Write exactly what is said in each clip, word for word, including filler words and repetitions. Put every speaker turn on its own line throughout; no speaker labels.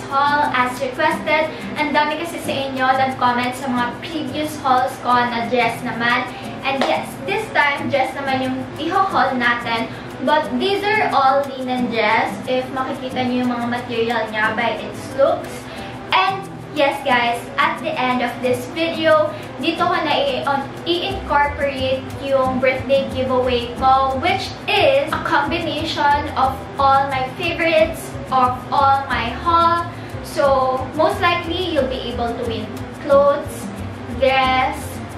haul as requested. Ang dami kasi sa inyo nag-comment sa mga previous hauls ko na dress naman. And yes, this time, dress naman yung i-haul natin. But these are all linen dress, if makikita niyo yung mga material niya by its looks. And yes guys, at the end of this video, dito ko na i-incorporate yung birthday giveaway ko, which is a combination of all my favorites of all my haul. So, most likely, you'll be able to win clothes, dress,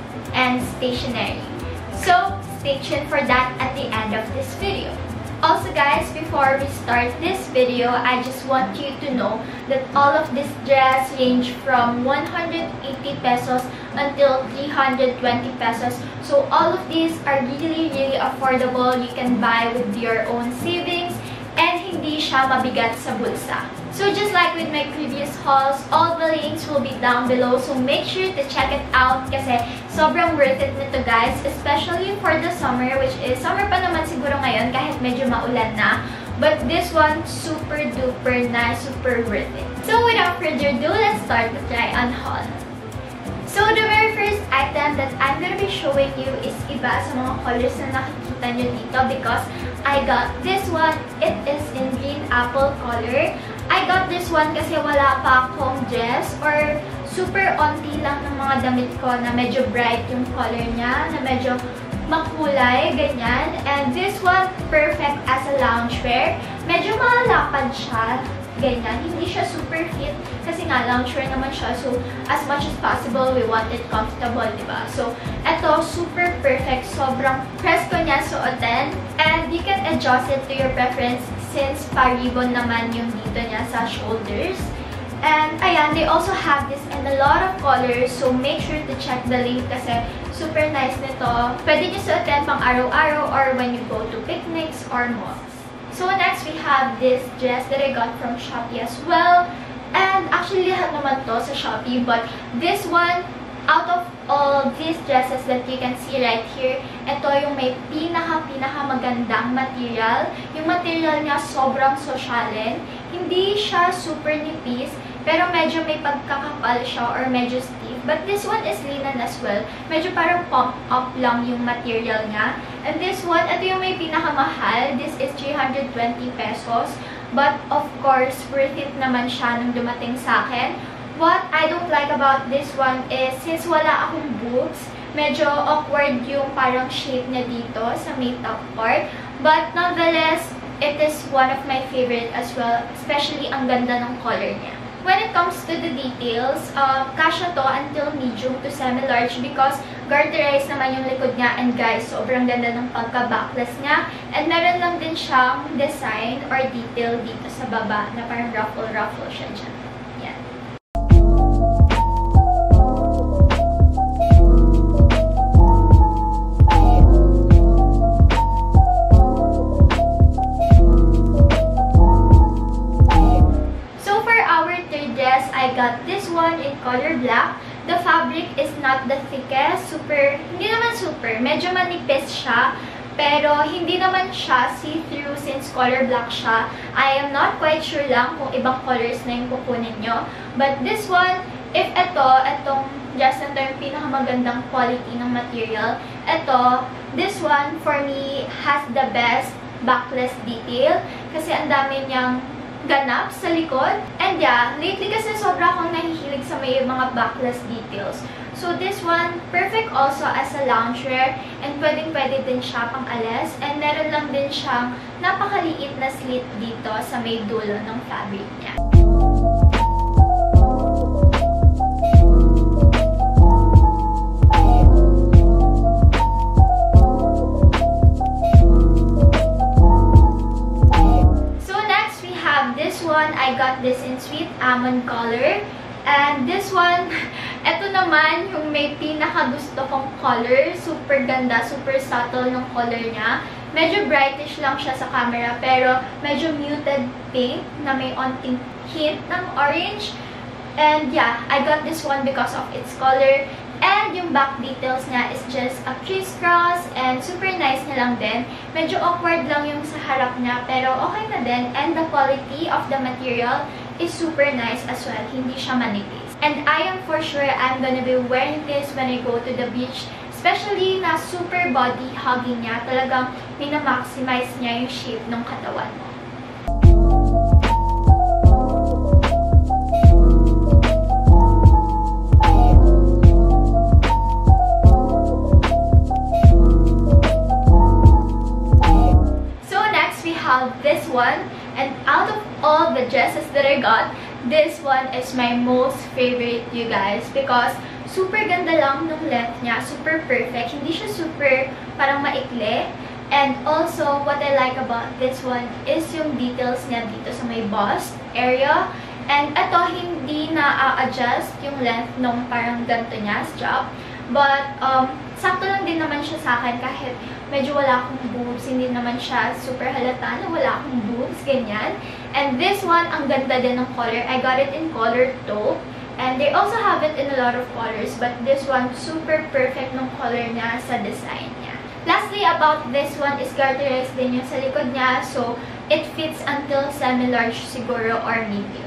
and stationery. So, stay tuned for that at the end of this video. Also guys, before we start this video, I just want you to know that all of this dress range from one hundred eighty pesos until three hundred twenty pesos. So all of these are really, really affordable. You can buy with your own savings and hindi siya mabigat sa bulsa. So just like with my previous hauls, all the links will be down below. So make sure to check it out kasi sobrang worth it nito guys. Especially for the summer, which is summer pa naman siguro ngayon kahit medyo maulan na. But this one, super duper nice, super worth it. So without further ado, let's start the try on haul. So the very first item that I'm gonna be showing you is iba sa mga colors na nakikita nyo dito because I got this one. It is in green apple color. I got this one kasi wala pa akong dress or super onti lang ng mga damit ko na medyo bright yung color niya, na medyo makulay, ganyan. And this one, perfect as a loungewear. Medyo malapad siya, ganyan. Hindi siya super fit kasi nga loungewear naman siya. So, as much as possible, we want it comfortable, diba? So, eto, super perfect. Sobrang presko niya suotin. And you can adjust it to your preference since pa-ribbon naman yung dito niya sa shoulders. And, ayan, they also have this in a lot of colors. So, make sure to check the link kasi super nice nito. Pwede nyo suotin pang araw-araw or when you go to picnics or malls. So, next, we have this dress that I got from Shopee as well. And, actually, lahat naman to sa Shopee. But, this one, out of all these dresses that you can see right here, ito yung may pinaka-pinaka magandang material. Yung material niya sobrang sosyalin. Hindi siya super nipis, pero medyo may pagkakapal siya or medyo stiff. But this one is linen as well. Medyo parang pump up lang yung material niya. And this one, ito yung may pinakamahal. This is three hundred twenty pesos. But of course, worth it naman siya nung dumating sa akin. What I don't like about this one is, since wala akong boobs, medyo awkward yung parang shape niya dito sa may top part. But nonetheless, it is one of my favorite as well, especially ang ganda ng color niya. When it comes to the details, uh, kasya to until medium to semi-large because garterized naman yung likod niya. And guys, sobrang ganda ng pagka-backless niya. And meron lang din siyang design or detail dito sa baba na parang ruffle-ruffle siya dyan. Yan. I got this one in color black. The fabric is not the thickest. Super, hindi naman super. Medyo manipis siya. Pero hindi naman siya see-through since color black siya. I am not quite sure lang kung ibang colors na yung kukunin nyo. But this one, if ito, itong dress na ito yung pinakamagandang quality ng material. Ito, this one for me has the best backless detail. Kasi ang dami niyang ganap sa likod. And yeah, lately kasi sobra akong nahihilig sa may mga backless details. So this one, perfect also as a loungewear. And pwedeng-pwede din siya pang alis. And meron lang din siyang napakaliit na slit dito sa may dulo ng fabric niya. I got this in sweet almond color. And this one, eto naman yung may pinaka-gusto kong color. Super ganda, super subtle ng color niya. Medyo brightish lang siya sa camera, pero medyo muted pink na may onting hint ng orange. And yeah, I got this one because of its color. And yung back details niya is just a crisscross and super nice na lang din. Medyo awkward lang yung sa harap niya, pero okay na din. And the quality of the material is super nice as well. Hindi siya manipis. And I am for sure I'm gonna be wearing this when I go to the beach. Especially na super body hugging niya. Talagang mina-maximize niya yung shape ng katawan mo. So next we have this one. And out of all the dresses that I got, this one is my most favorite, you guys. Because super ganda lang ng length niya. Super perfect. Hindi siya super parang maikli. And also, what I like about this one is yung details niya dito sa may bust area. And ito, hindi na-adjust yung length nung parang ganito niya, strap. But, um, sakto lang din naman siya sa akin kahit medyo wala akong boobs. Hindi naman siya super halata na wala akong boobs, ganyan. And this one, ang ganda din ng color. I got it in color taupe. And they also have it in a lot of colors, but this one, super perfect ng color niya sa design niya. Lastly, about this one is garterized din yung sa likod niya, so it fits until semi-large siguro or medium.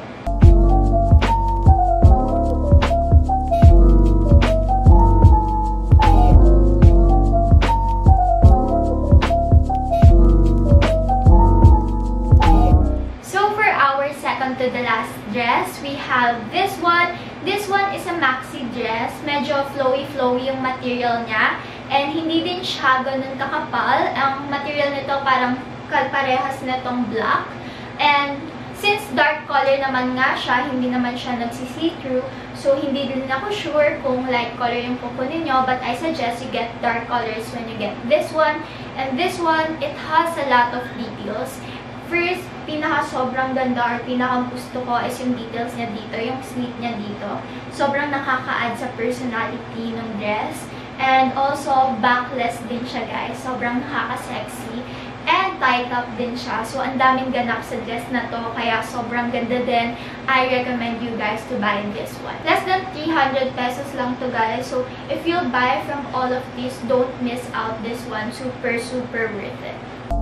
So for our second to the last dress, we have this one. This one is a maxi dress. Medyo flowy-flowy yung material niya. And hindi din siya ganun kakapal. Ang material nito parang parehas nitong black. And since dark color naman nga siya, hindi naman siya nagsi-see-through. So hindi din ako sure kung light color yung kukunin nyo. But I suggest you get dark colors when you get this one. And this one, it has a lot of details. First, pinaka-sobrang ganda or pinaka-gusto ko is yung details niya dito, yung slit niya dito. Sobrang nakaka-add sa personality ng dress. And also, backless din siya, guys. Sobrang nakaka-sexy. And tight up din siya. So, ang daming ganap sa dress na to. Kaya, sobrang ganda din. I recommend you guys to buy this one. Less than three hundred pesos lang to, guys. So, if you'll buy from all of these, don't miss out this one. Super, super worth it.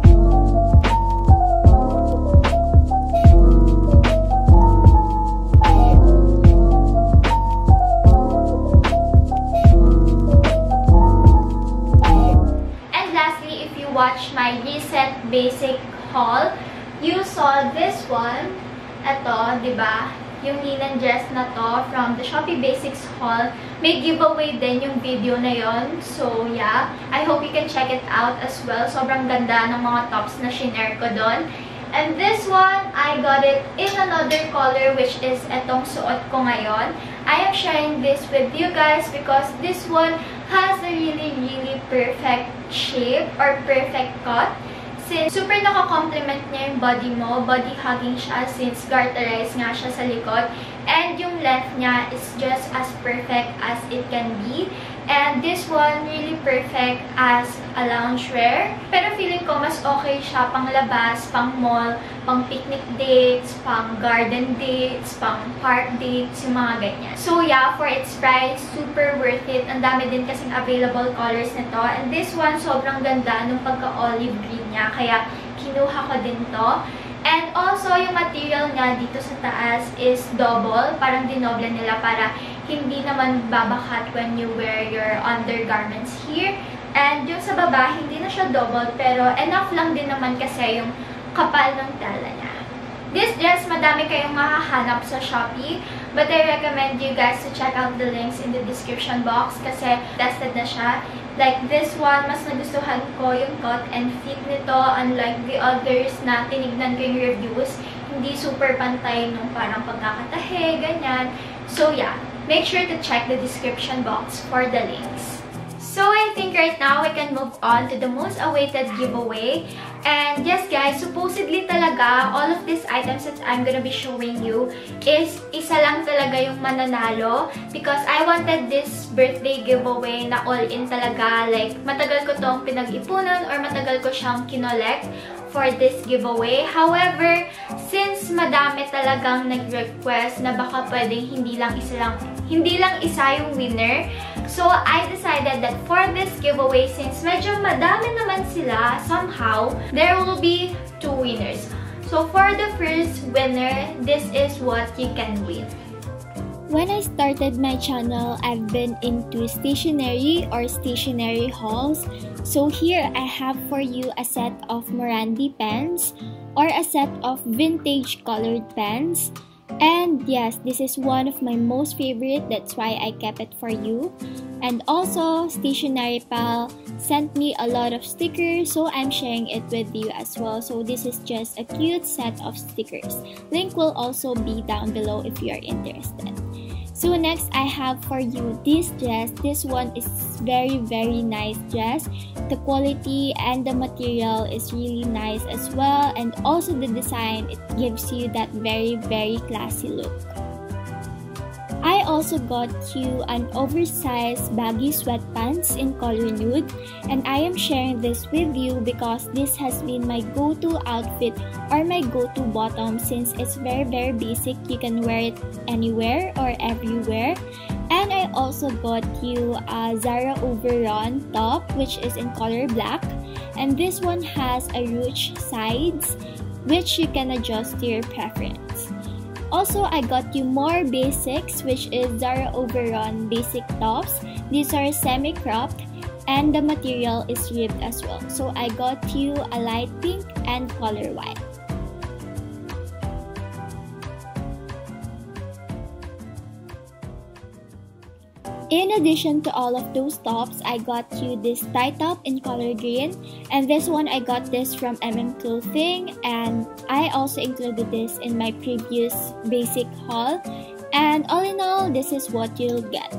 Watch my recent basic haul, you saw this one. Ito, diba? Yung linen dress na to from the Shopee Basics haul. May giveaway din yung video na yon. So, yeah. I hope you can check it out as well. Sobrang ganda ng mga tops na shinare ko doon. And this one, I got it in another color, which is etong suot ko ngayon. I am sharing this with you guys because this one has a really, really perfect shape or perfect cut. Since super naka-complement niya yung body mo, body hugging siya since garterized nga siya sa likod. And yung length niya is just as perfect as it can be. And this one, really perfect as a loungewear. Pero feeling ko mas okay siya pang labas, pang mall, pang picnic dates, pang garden dates, pang park dates, yung mga ganyan. So yeah, for its price, super worth it. Ang dami din kasing available colors nito. And this one, sobrang ganda nung pagka-olive green niya. Kaya kinuha ko din to. And also, yung material niya dito sa taas is double. Parang dinoble nila para hindi naman babakat when you wear your undergarments here. And yung sa baba, hindi na siya double. Pero enough lang din naman kasi yung kapal ng tela niya. This dress, madami kayong mahahanap sa Shopee. But I recommend you guys to check out the links in the description box kasi tested na siya. Like this one, mas nagustuhan ko yung cut and fit nito. Unlike the others na tinignan ko yung reviews, hindi super pantay nung parang pagkakatahe, ganyan. So yeah, make sure to check the description box for the links. So I think right now we can move on to the most awaited giveaway. And yes guys, supposedly talaga, all of these items that I'm gonna be showing you is isa lang talaga yung mananalo. Because I wanted this birthday giveaway na all-in talaga. Like, matagal ko tong pinag-ipunan or matagal ko siyang kinolect for this giveaway. However, since madami talagang nag-request na baka pwedeng hindi lang isa lang, hindi lang isa yung winner, so I decided that for this giveaway, since medyo madami naman sila, somehow, there will be two winners. So for the first winner, this is what you can win.
When I started my channel, I've been into stationery or stationery hauls. So here I have for you a set of Morandi pens or a set of vintage colored pens. And yes, this is one of my most favorite, that's why I kept it for you. And also, Stationery Pal sent me a lot of stickers, so I'm sharing it with you as well. So this is just a cute set of stickers. Link will also be down below if you are interested. So next, I have for you this dress. This one is very very nice dress. The quality and the material is really nice as well, and also the design, it gives you that very very classy look. I also got you an oversized baggy sweatpants in color nude, and I am sharing this with you because this has been my go-to outfit or my go-to bottom, since it's very very basic. You can wear it anywhere or everywhere. And I also got you a Zara Overrun top, which is in color black, and this one has a ruched sides which you can adjust to your preference. Also, I got you more basics, which is Zara Overrun basic tops. These are semi-cropped and the material is ribbed as well. So I got you a light pink and color white. In addition to all of those tops, I got you this tie top in color green, and this one I got this from M M Clothing, and I also included this in my previous basic haul. And all in all, this is what you'll get.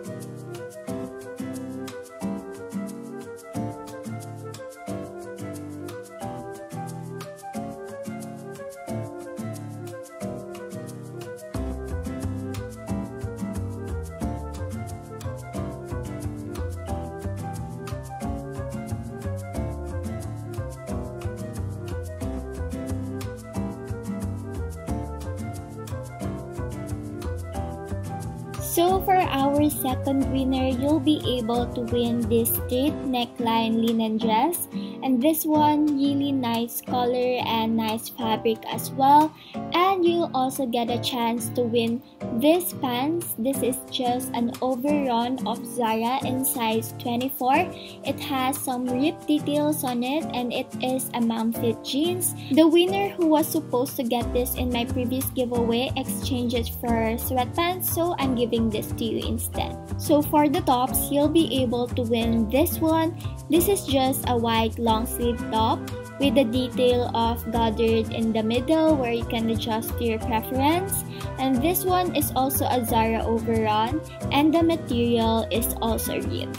So for our second winner, you'll be able to win this straight neckline linen dress, and this one really nice color and nice fabric as well. And you'll also get a chance to win this pants. This is just an overrun of Zara in size twenty-four. It has some rip details on it, and it is a mom fit jeans. The winner who was supposed to get this in my previous giveaway exchanged it for sweatpants, so I'm giving this to you instead. So for the tops, you'll be able to win this one. This is just a white long sleeve top with the detail of gathered in the middle where you can adjust to your preference. And this one is also a Zara Overrun, and the material is also ribbed.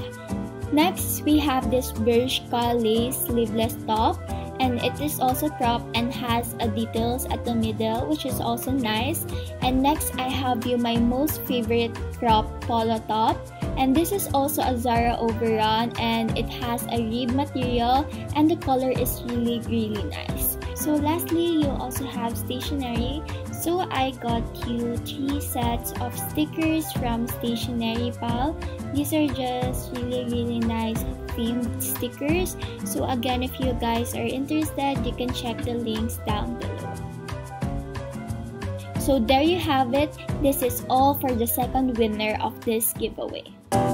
Next, we have this Bershka lace sleeveless top, and it is also cropped and has a details at the middle, which is also nice. And next, I have you my most favorite crop polo top, and this is also a Zara Overrun, and it has a rib material, and the color is really really nice. So lastly, you also have stationery. So I got you three sets of stickers from Stationery Pal. These are just really really nice themed stickers. So again, if you guys are interested, you can check the links down below. So there you have it. This is all for the second winner of this giveaway.